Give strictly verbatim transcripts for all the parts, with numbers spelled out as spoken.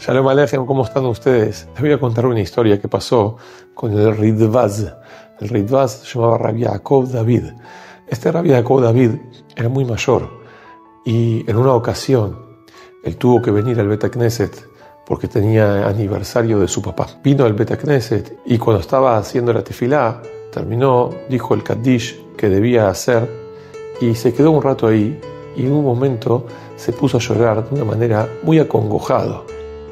Shalom Aleichem, ¿cómo están ustedes? Les voy a contar una historia que pasó con el Ridvaz. El Ridvaz se llamaba Rabbi Yaakov David. Este Rabbi Yaakov David era muy mayor y en una ocasión él tuvo que venir al Bet Knesset porque tenía aniversario de su papá. Vino al Bet Knesset y cuando estaba haciendo la tefilá, terminó, dijo el Kaddish que debía hacer y se quedó un rato ahí y en un momento se puso a llorar de una manera muy acongojado.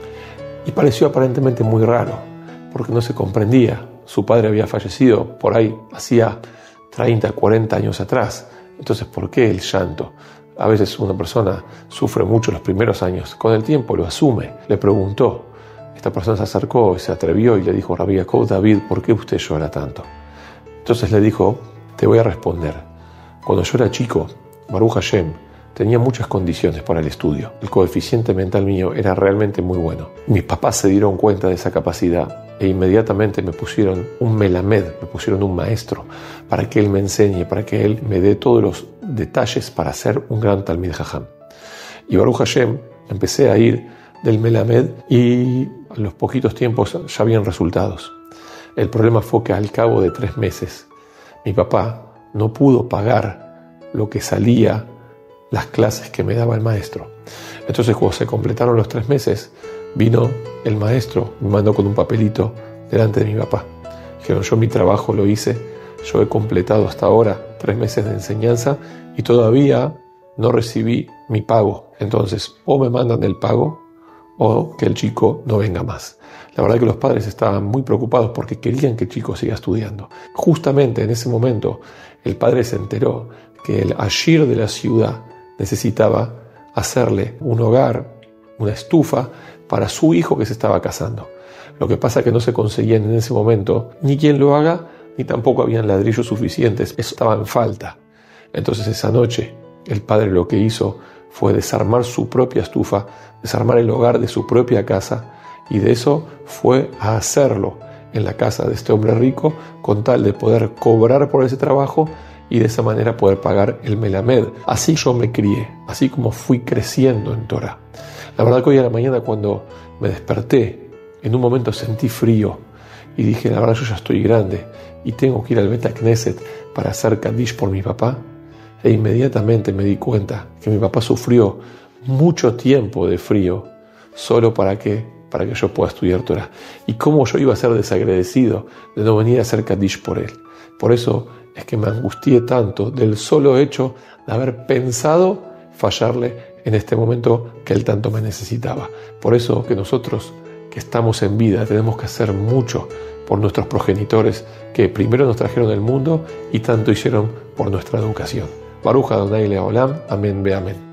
Y pareció aparentemente muy raro, porque no se comprendía. Su padre había fallecido por ahí hacía treinta, cuarenta años atrás. Entonces, ¿por qué el llanto? A veces una persona sufre mucho los primeros años. Con el tiempo lo asume. Le preguntó. Esta persona se acercó y se atrevió y le dijo: Rabbi Yaakov David, ¿por qué usted llora tanto? Entonces le dijo: te voy a responder. Cuando yo era chico, Baruch Hashem, tenía muchas condiciones para el estudio. El coeficiente mental mío era realmente muy bueno. Mis papás se dieron cuenta de esa capacidad e inmediatamente me pusieron un melamed, me pusieron un maestro para que él me enseñe, para que él me dé todos los detalles para ser un gran Talmid Jajam. Y Baruch Hashem, empecé a ir del melamed y a los poquitos tiempos ya habían resultados. El problema fue que al cabo de tres meses mi papá no pudo pagar lo que salía las clases que me daba el maestro. Entonces, cuando se completaron los tres meses, vino el maestro, me mandó con un papelito delante de mi papá. Dijeron: yo mi trabajo lo hice, yo he completado hasta ahora tres meses de enseñanza y todavía no recibí mi pago. Entonces, o me mandan el pago o que el chico no venga más. La verdad que los padres estaban muy preocupados porque querían que el chico siga estudiando. Justamente en ese momento, el padre se enteró que el ashir de la ciudad necesitaba hacerle un hogar, una estufa para su hijo que se estaba casando. Lo que pasa es que no se conseguían en ese momento ni quien lo haga, ni tampoco habían ladrillos suficientes. Eso estaba en falta. Entonces esa noche el padre lo que hizo fue desarmar su propia estufa, desarmar el hogar de su propia casa, y de eso fue a hacerlo en la casa de este hombre rico con tal de poder cobrar por ese trabajo y de esa manera poder pagar el melamed. Así yo me crié, así como fui creciendo en Torah. La verdad que hoy a la mañana, cuando me desperté, en un momento sentí frío y dije: la verdad, yo ya estoy grande y tengo que ir al Bet Knesset para hacer Kaddish por mi papá. E inmediatamente me di cuenta que mi papá sufrió mucho tiempo de frío solo para que, para que yo pueda estudiar Torah. Y cómo yo iba a ser desagradecido de no venir a hacer Kaddish por él. Por eso es que me angustié tanto del solo hecho de haber pensado fallarle en este momento que él tanto me necesitaba. Por eso que nosotros que estamos en vida tenemos que hacer mucho por nuestros progenitores que primero nos trajeron al mundo y tanto hicieron por nuestra educación. Baruch Adonai Leolam, amén be amén.